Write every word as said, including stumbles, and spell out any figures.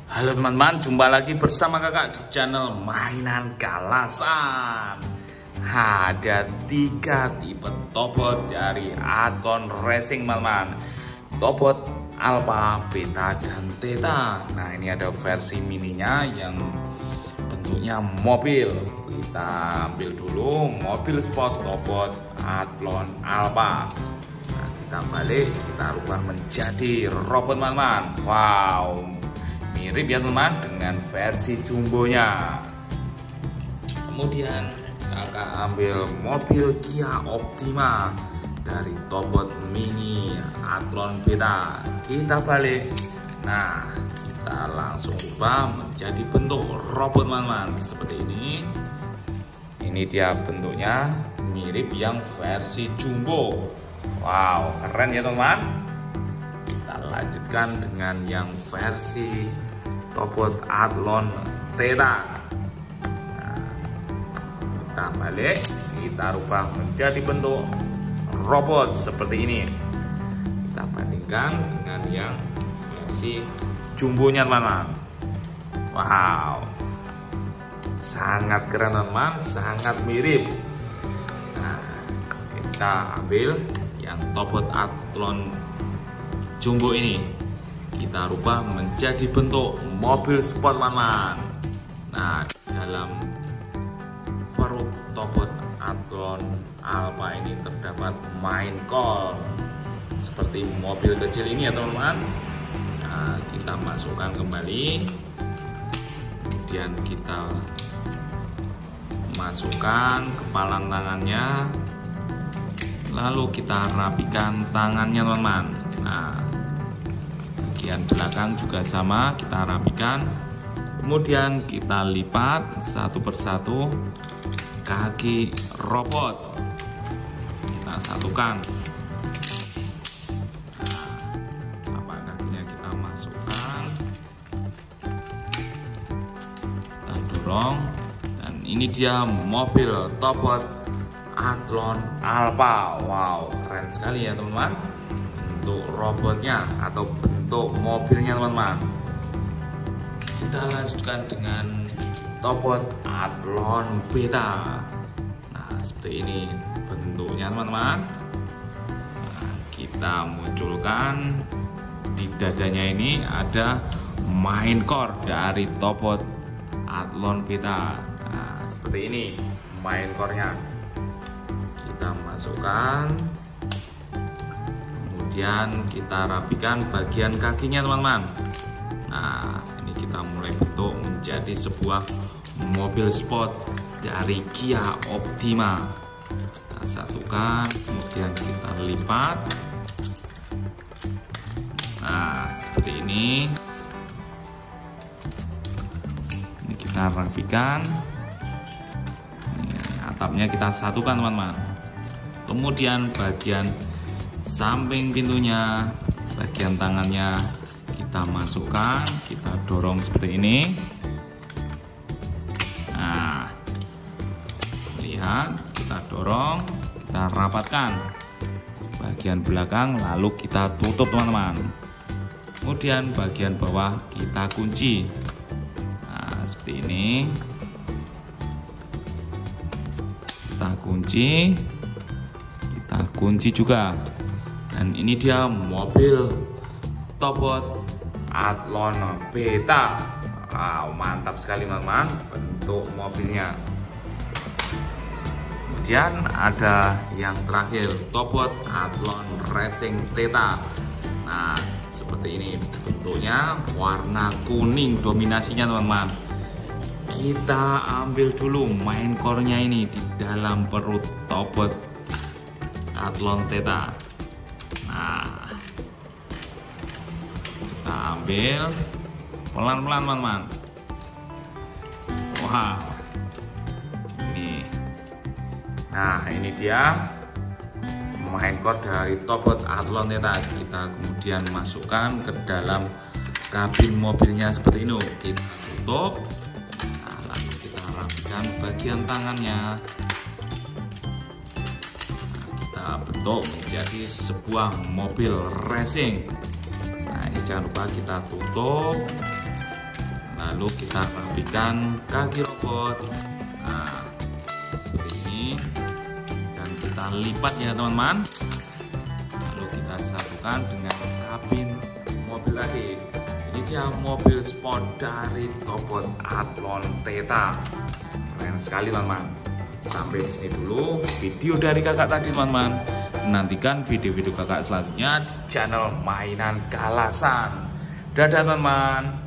Halo teman-teman, jumpa lagi bersama kakak di channel Mainan Kalasan. Ada tiga tipe topot dari Athlon Racing teman-teman. Topot Alpha, Beta, dan Theta. Nah ini ada versi mininya yang bentuknya mobil. Kita ambil dulu mobil sport topot Athlon Alpha. Nah, kita balik, kita rubah menjadi robot teman-teman. Wow, mirip ya teman-teman dengan versi jumbonya. Kemudian kakak ambil mobil Kia Optima dari topot mini Athlon Beta. Kita balik. Nah, kita langsung ubah menjadi bentuk robot teman-teman seperti ini. Ini dia bentuknya mirip yang versi jumbo. Wow, keren ya teman-teman. Kita lanjutkan dengan yang versi topot Athlon Theta. Nah, kita balik, kita rubah menjadi bentuk robot seperti ini. Kita bandingkan dengan yang versi jumbonya teman-teman. Wow, sangat keren teman-teman, sangat mirip. Nah, kita ambil yang topot Athlon jumbo ini, kita rubah menjadi bentuk mobil sport teman-teman. Nah, dalam perut topot Athlon Alpha ini terdapat main core seperti mobil kecil ini ya teman-teman. Nah, kita masukkan kembali, kemudian kita masukkan kepalan tangannya, lalu kita rapikan tangannya teman-teman. Nah, bagian belakang juga sama, kita rapikan, kemudian kita lipat satu persatu kaki robot, kita satukan. Nah, telapak kakinya kita masukkan, kita dorong, dan ini dia mobil topot Athlon Alpha. Wow, keren sekali ya teman-teman bentuk robotnya atau bentuk mobilnya teman-teman. Kita lanjutkan dengan topot Athlon Beta. Nah, seperti ini bentuknya teman-teman. Nah, kita munculkan di dadanya ini ada main core dari topot Athlon Beta. Nah, seperti ini main core-nya. Kita masukkan, kemudian kita rapikan bagian kakinya teman-teman. Nah, ini kita mulai bentuk menjadi sebuah mobil sport dari Kia Optima. Kita satukan, kemudian kita lipat. Nah, seperti ini. Ini kita rapikan. Ini atapnya kita satukan teman-teman. Kemudian bagian samping pintunya, bagian tangannya kita masukkan, kita dorong seperti ini. Nah, lihat, kita dorong, kita rapatkan bagian belakang, lalu kita tutup teman-teman. Kemudian bagian bawah kita kunci. Nah, seperti ini. Kita kunci, kita kunci juga. Dan ini dia mobil topot Athlon Beta. Wow, mantap sekali teman-teman bentuk mobilnya. Kemudian ada yang terakhir, topot Athlon Racing Theta. Nah, seperti ini bentuknya, warna kuning dominasinya teman-teman. Kita ambil dulu main core-nya ini di dalam perut topot Athlon Theta. Nah, kita ambil pelan-pelan teman-teman. Wow, ini. Nah, ini dia main core dari topot Athlon Theta. Kita kemudian masukkan ke dalam kabin mobilnya seperti ini. Kita tutup. Nah, lalu kita rapikan bagian tangannya. Bentuk menjadi sebuah mobil racing. Nah, ini jangan lupa kita tutup. Lalu kita rapikan kaki robot. Nah, seperti ini. Dan kita lipat ya teman-teman. Lalu kita satukan dengan kabin mobil tadi. Ini dia mobil sport dari Topbot Athlon Theta. Keren sekali teman-teman. Sampai di sini dulu video dari kakak tadi teman-teman. Nantikan video-video kakak selanjutnya di channel Mainan Galasan. Dadah teman-teman.